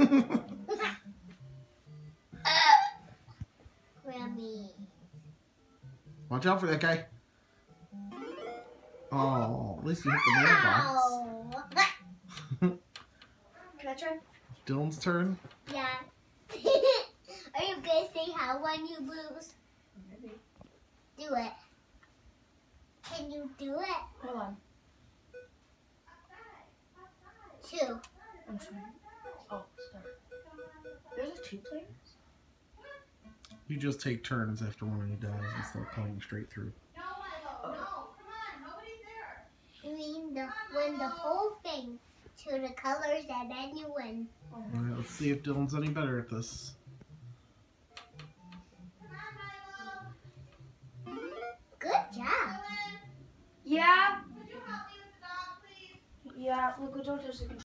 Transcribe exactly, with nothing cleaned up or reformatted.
Grammy. Watch out for that guy. Oh, at least you hit the mailbox. Oh. Can I try? Dylan's turn. Yeah. Are you gonna say how when you lose? Maybe. Do it. Can you do it? Hold on. Two. I'm trying. Oh, start. There's a two players? You just take turns after one of you dies instead of playing straight through. Oh. You mean the win the whole thing to the colors and then you win. All right, let's see if Dylan's any better at this. Good job. Yeah. Yeah, look, don't touch the controller.